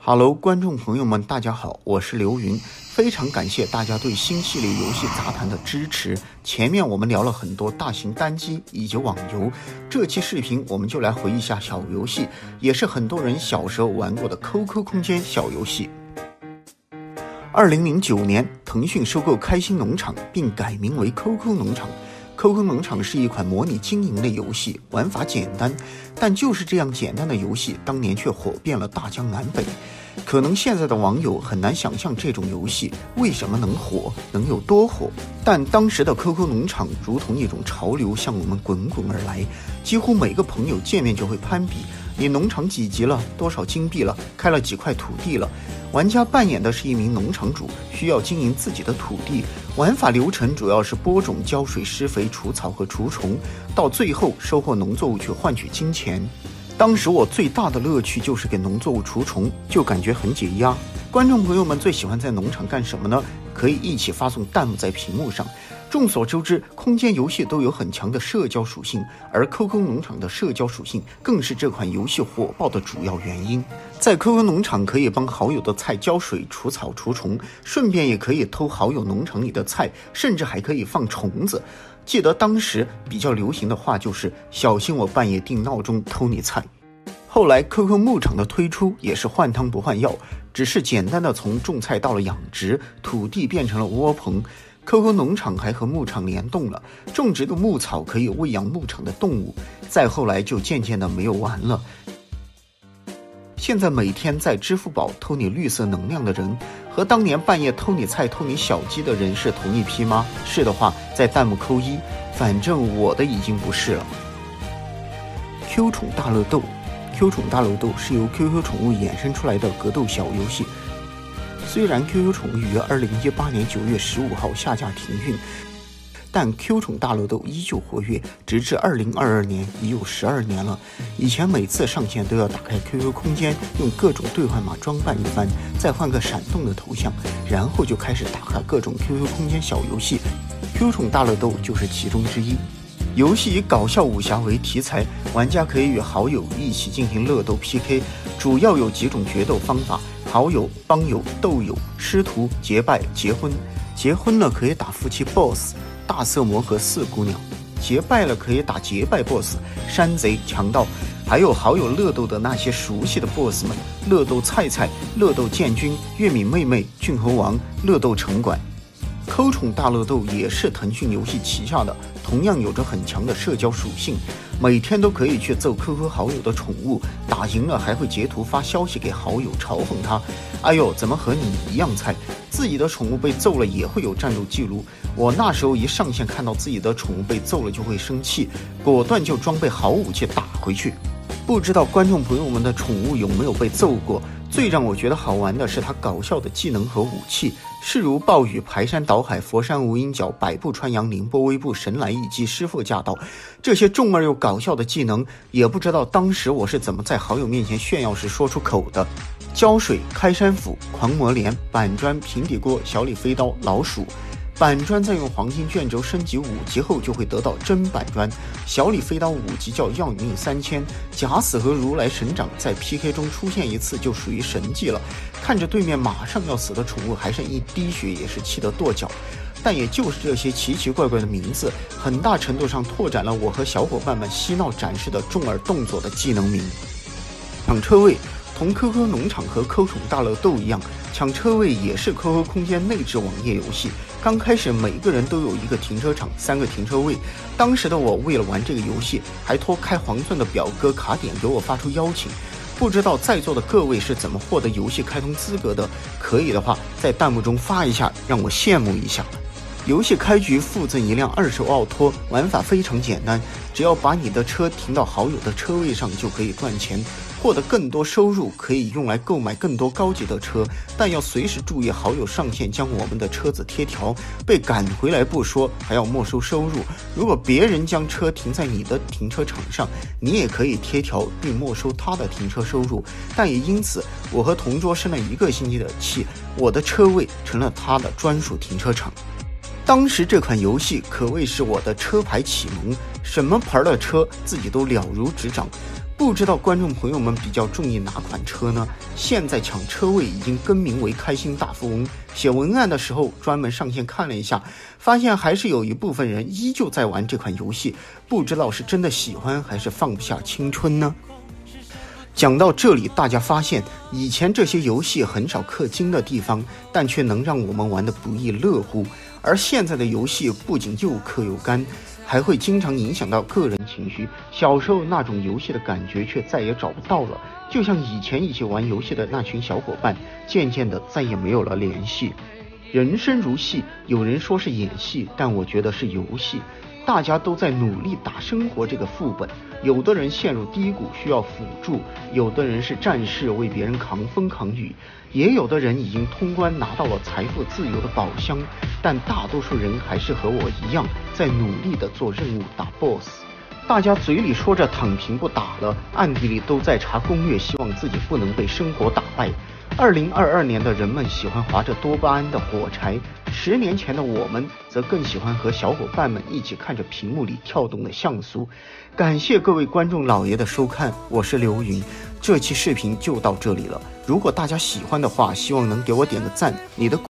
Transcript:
Hello， 观众朋友们，大家好，我是刘云，非常感谢大家对新系列游戏杂谈的支持。前面我们聊了很多大型单机以及网游，这期视频我们就来回忆一下小游戏，也是很多人小时候玩过的 QQ 空间小游戏。2009年，腾讯收购开心农场，并改名为 QQ 农场。QQ 农场是一款模拟经营类游戏，玩法简单，但就是这样简单的游戏，当年却火遍了大江南北。可能现在的网友很难想象这种游戏为什么能火，能有多火。但当时的 QQ 农场如同一种潮流向我们滚滚而来，几乎每个朋友见面就会攀比，你农场几级了，多少金币了，开了几块土地了。玩家扮演的是一名农场主，需要经营自己的土地，玩法流程主要是播种、浇水、施肥、除草和除虫，到最后收获农作物去换取金钱。当时我最大的乐趣就是给农作物除虫，就感觉很解压。观众朋友们最喜欢在农场干什么呢？可以一起发送弹幕在屏幕上。众所周知，空间游戏都有很强的社交属性，而 QQ 农场的社交属性更是这款游戏火爆的主要原因。在 QQ 农场可以帮好友的菜浇水、除草、除虫，顺便也可以偷好友农场里的菜，甚至还可以放虫子。记得当时比较流行的话就是小心我半夜定闹钟偷你菜。后来 QQ 牧场的推出也是换汤不换药，只是简单的从种菜到了养殖，土地变成了窝棚。QQ 农场还和牧场联动了，种植的牧草可以喂养牧场的动物。再后来就渐渐的没有玩了。现在每天在支付宝偷你绿色能量的人，和当年半夜偷你菜偷你小鸡的人是同一批吗？是的话在弹幕扣1，反正我的已经不是了。 Q 宠大乐斗， Q 宠大乐斗是由 QQ 宠物衍生出来的格斗小游戏。虽然 QQ 宠物于2018年9月15号下架停运，但 Q 宠大乐斗依旧活跃，直至2022年已有12年了。以前每次上线都要打开 QQ 空间，用各种兑换码装扮一番，再换个闪动的头像，然后就开始打开各种 QQ 空间小游戏。Q 宠大乐斗就是其中之一。游戏以搞笑武侠为题材，玩家可以与好友一起进行乐斗 PK， 主要有几种决斗方法：好友、帮友、斗友、师徒、结拜、结婚。结婚了可以打夫妻 BOSS 大色魔和四姑娘，结拜了可以打结拜 BOSS 山贼、强盗，还有好友乐斗的那些熟悉的 BOSS 们：乐斗菜菜、乐斗建军、月敏妹妹、郡侯王、乐斗城管。Q 宠大乐斗也是腾讯游戏旗下的，同样有着很强的社交属性，每天都可以去揍 QQ 好友的宠物，打赢了还会截图发消息给好友嘲讽他：哎呦，怎么和你一样菜？自己的宠物被揍了也会有战斗记录。我那时候一上线看到自己的宠物被揍了就会生气，果断就装备好武器打回去。不知道观众朋友们的宠物有没有被揍过？最让我觉得好玩的是它搞笑的技能和武器，势如暴雨、排山倒海、佛山无影脚、百步穿杨、凌波微步、神来一击、师傅驾到，这些重而又搞笑的技能，也不知道当时我是怎么在好友面前炫耀时说出口的。浇水、开山斧、狂魔镰、板砖、平底锅、小李飞刀、老鼠。板砖在用黄金卷轴升级5级后就会得到真板砖，小李飞刀5级叫要你命3000，假死和如来神掌在 PK 中出现一次就属于神技了。看着对面马上要死的宠物还剩一滴血，也是气得跺脚。但也就是这些奇奇怪怪的名字，很大程度上拓展了我和小伙伴们嬉闹展示的重耳动作的技能名。抢车位，同 QQ 农场和 Q 宠大乐斗一样，抢车位也是 QQ 空间内置网页游戏。刚开始每个人都有一个停车场，3个停车位。当时的我为了玩这个游戏，还托开黄钻的表哥卡点给我发出邀请。不知道在座的各位是怎么获得游戏开通资格的？可以的话，在弹幕中发一下，让我羡慕一下。游戏开局附赠一辆2手奥拓，玩法非常简单，只要把你的车停到好友的车位上就可以赚钱，获得更多收入，可以用来购买更多高级的车，但要随时注意好友上线将我们的车子贴条，被赶回来不说，还要没收收入。如果别人将车停在你的停车场上，你也可以贴条并没收他的停车收入，但也因此我和同桌生了1个星期的气，我的车位成了他的专属停车场。当时这款游戏可谓是我的车牌启蒙，什么牌的车自己都了如指掌。 不知道观众朋友们比较中意哪款车呢？现在抢车位已经更名为开心大富翁。写文案的时候专门上线看了一下，发现还是有一部分人依旧在玩这款游戏，不知道是真的喜欢还是放不下青春呢？讲到这里，大家发现以前这些游戏很少氪金的地方，但却能让我们玩得不亦乐乎。而现在的游戏不仅又氪又干，还会经常影响到个人情绪，小时候那种游戏的感觉却再也找不到了，就像以前一起玩游戏的那群小伙伴，渐渐的再也没有了联系。人生如戏，有人说是演戏，但我觉得是游戏。大家都在努力打生活这个副本，有的人陷入低谷需要辅助，有的人是战士为别人扛风扛雨，也有的人已经通关拿到了财富自由的宝箱，但大多数人还是和我一样在努力的做任务打 BOSS。 大家嘴里说着躺平不打了，暗地里都在查攻略，希望自己不能被生活打败。2022年的人们喜欢划着多巴胺的火柴，10年前的我们则更喜欢和小伙伴们一起看着屏幕里跳动的像素。感谢各位观众老爷的收看，我是刘云，这期视频就到这里了。如果大家喜欢的话，希望能给我点个赞，你的